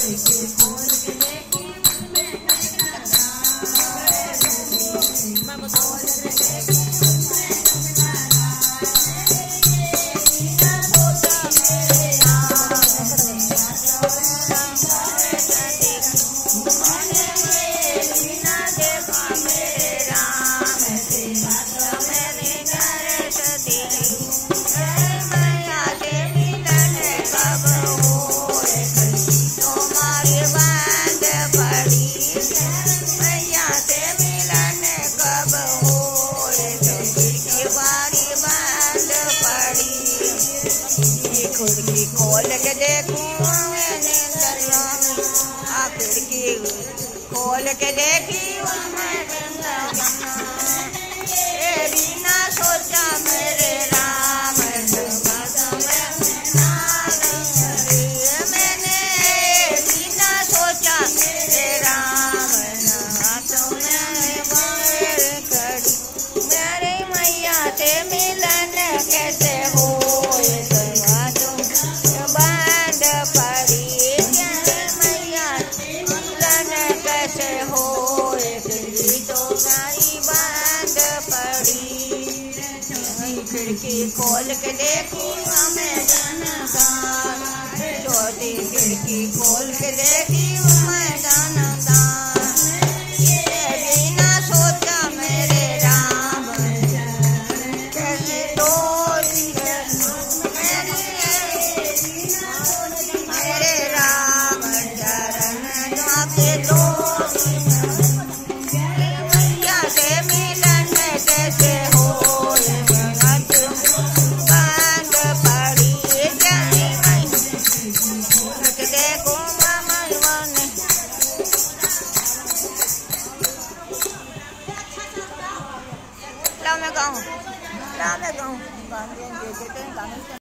खिड़की खोल के देखूं मैंने खिड़की खोल के देखी बिना सोचा मेरे राम मैंने बिना सोचा मेरे राम मेरे मैया से मिलन कैसे हो खिड़की खोल के देखी मैं जानदार छोटी खिड़की खोल के देखी मैं जानदार बिना सोचा मेरे राम कैसे डोली मेरे राम चरण आपके डोली मैया से मिलन कैसे हो मैं गाऊं